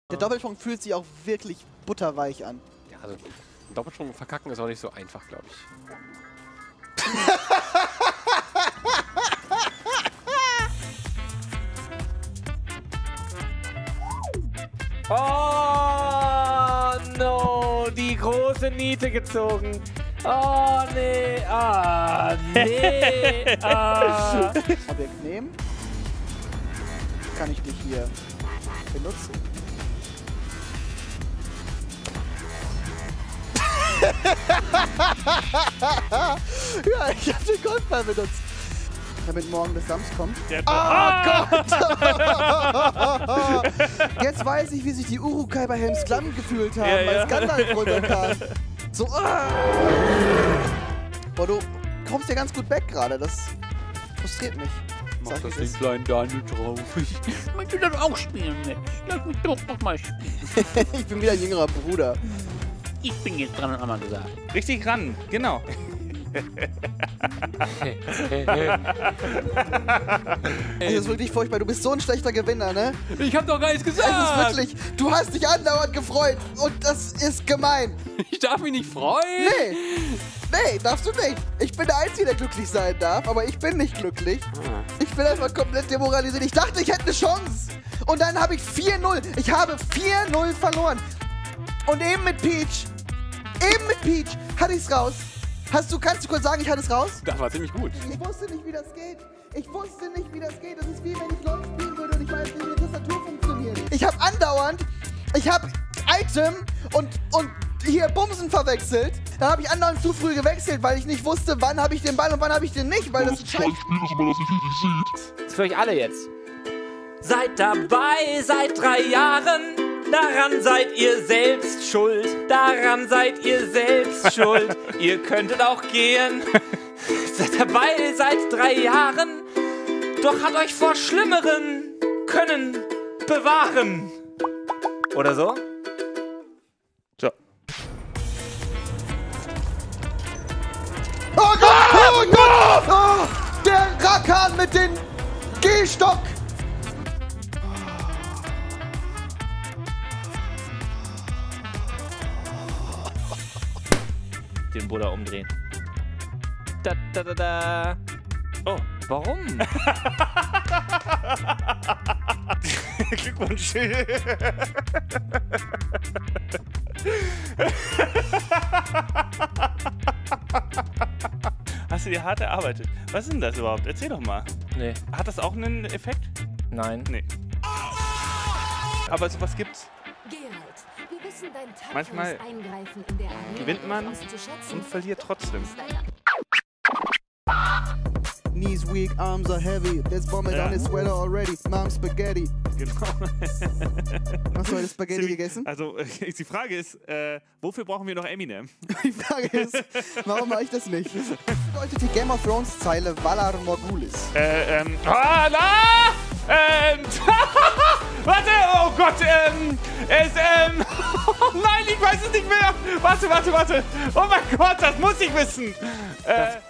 Der Doppelsprung fühlt sich auch wirklich butterweich an. Ja, also Doppelsprung verkacken ist auch nicht so einfach, glaube ich. Oh no, die große Niete gezogen. Oh nee, nee, Objekt nehmen. Kann ich dich hier benutzen? Ja, ich habe den Goldball benutzt. Damit morgen das Sams kommt. Gott! Jetzt weiß ich, wie sich die Urukai bei Helms Klamm gefühlt haben, als Gandalf runterkam. So, Boah, du kommst ja ganz gut weg gerade. Das frustriert mich. Mach das den kleinen Daniel drauf. Ich möchte das auch spielen. Lass mich doch noch mal spielen. Ich bin wieder ein jüngerer Bruder. Ich bin jetzt dran, hat man gesagt. Richtig ran, genau. Das ist wirklich furchtbar. Du bist so ein schlechter Gewinner, ne? Ich hab doch gar nichts gesagt. Es ist wirklich. Du hast dich andauernd gefreut. Und das ist gemein. Ich darf mich nicht freuen. Nee. Nee, darfst du nicht. Ich bin der Einzige, der glücklich sein darf. Aber ich bin nicht glücklich. Ich bin einfach komplett demoralisiert. Ich dachte, ich hätte eine Chance. Und dann habe ich 4-0. Ich habe 4-0 verloren. Und eben mit Peach hatte ich's raus. Kannst du kurz sagen, ich hatte es raus? Das war ziemlich gut. Ich wusste nicht, wie das geht. Ich wusste nicht, wie das geht. Das ist wie wenn ich LOL spielen würde und ich weiß nicht, wie die Tastatur funktioniert. Ich habe andauernd, Item und hier Bumsen verwechselt. Dann habe ich andauernd zu früh gewechselt, weil ich nicht wusste, wann habe ich den Ball und wann habe ich den nicht, weil das ein Scheiß. Das ist für euch alle jetzt. Seid dabei seit 3 Jahren. Daran seid ihr selbst schuld. Daran seid ihr selbst schuld. Ihr könntet auch gehen. Seid dabei seit 3 Jahren. Doch hat euch vor Schlimmeren können bewahren. Oder so? So. Oh Gott! Oh Gott! Oh, der Rakan mit dem Gehstock! Den Buddha umdrehen. Da, da, da, da. Oh, warum? Glückwunsch. Hast du dir hart erarbeitet? Was ist denn das überhaupt? Erzähl doch mal. Nee. Hat das auch einen Effekt? Nein. Nee. Aber sowas gibt's. Wir wissen dein Manchmal Eingreifen in der Arena gewinnt man auszuschätzen. und verliert trotzdem. Knees weak, arms are heavy. There's vomit on his sweater already. Mom's Spaghetti. Genau. Hast du heute Spaghetti gegessen? Also, die Frage ist, wofür brauchen wir noch Eminem? Die Frage ist, warum mache ich das nicht? Was bedeutet die Game of Thrones Zeile Valar Morghulis? Warte, oh Gott, oh nein, ich weiß es nicht mehr. Warte. Oh mein Gott, das muss ich wissen.